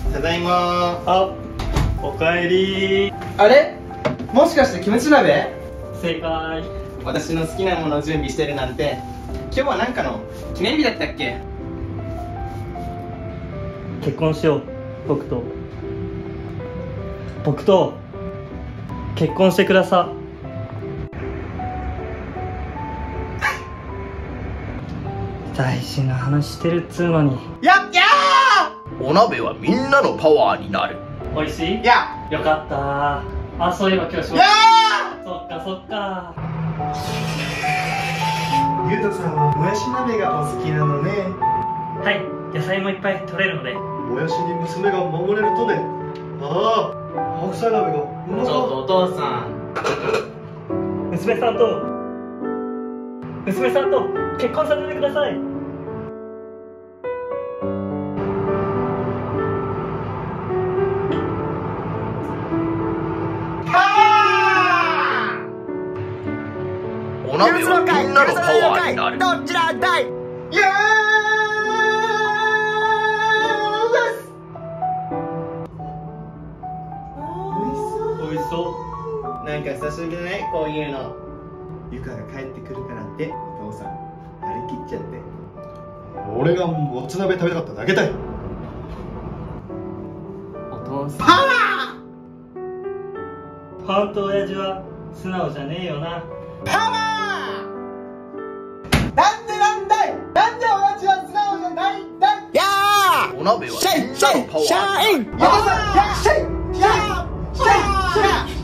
ただいま。 あ、おかえり。 あれ、もしかしてキムチ鍋？ 正解。 私の好きなものを準備してるなんて。今日は何かの記念日だったっけ？ 結婚しよう。僕と結婚してくださ。大事な話してるっつうのに。 やっやー。お鍋はみんなのパワーになる。 おいしい？ ーやよかった。あ、そういえば今日仕事。 やそっかそっか。 ゆうとさんはもやし鍋がお好きなのね。 はい、野菜もいっぱい取れるので。 もやしに娘が守れるとね。ああ、白菜鍋がうまちょっとお父さん。 娘さんと結婚させてください。 お鍋はみんなのパワーになる。 どちらだい？イエおいしそう。 ーイ。なんか久しぶりだね、こういうの。ゆかが帰ってくるからってお父さん張り切っちゃって。 俺がもつ鍋食べたかっただけだよ。 お父さん。 本当親父は素直じゃねえよな。 パワー！なんだい？なんで親父は素直じゃないんだい？やー！ お鍋はみんなのパワーになる。 お父さん、シャイ！シャイ！シャイ！シャイ！